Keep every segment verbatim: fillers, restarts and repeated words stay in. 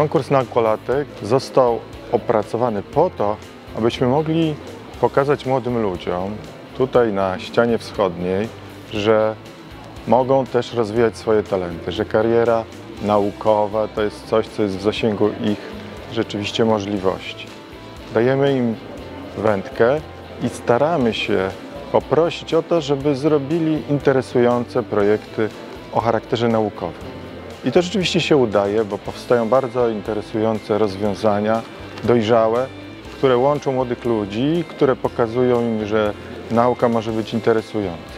Konkurs naukolatek został opracowany po to, abyśmy mogli pokazać młodym ludziom tutaj na ścianie wschodniej, że mogą też rozwijać swoje talenty, że kariera naukowa to jest coś, co jest w zasięgu ich rzeczywiście możliwości. Dajemy im wędkę i staramy się poprosić o to, żeby zrobili interesujące projekty o charakterze naukowym. I to rzeczywiście się udaje, bo powstają bardzo interesujące rozwiązania, dojrzałe, które łączą młodych ludzi, które pokazują im, że nauka może być interesująca.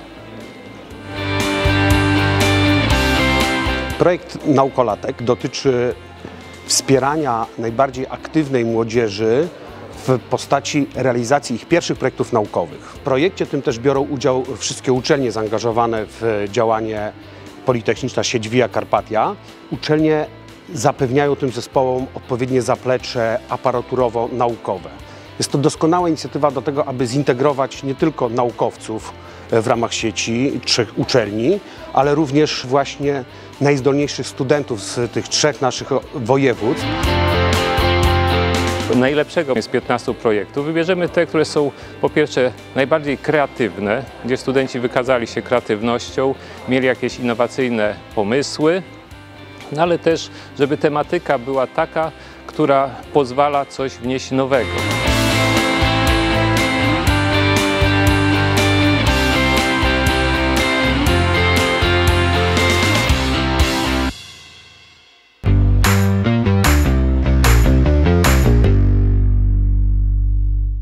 Projekt Naukolatek dotyczy wspierania najbardziej aktywnej młodzieży w postaci realizacji ich pierwszych projektów naukowych. W projekcie tym też biorą udział wszystkie uczelnie zaangażowane w działanie Politechniczna Sieć Via Carpatia. Uczelnie zapewniają tym zespołom odpowiednie zaplecze aparaturowo-naukowe. Jest to doskonała inicjatywa do tego, aby zintegrować nie tylko naukowców w ramach sieci trzech uczelni, ale również właśnie najzdolniejszych studentów z tych trzech naszych województw. Najlepszego z piętnastu projektów wybierzemy te, które są po pierwsze najbardziej kreatywne, gdzie studenci wykazali się kreatywnością, mieli jakieś innowacyjne pomysły, no ale też, żeby tematyka była taka, która pozwala coś wnieść nowego.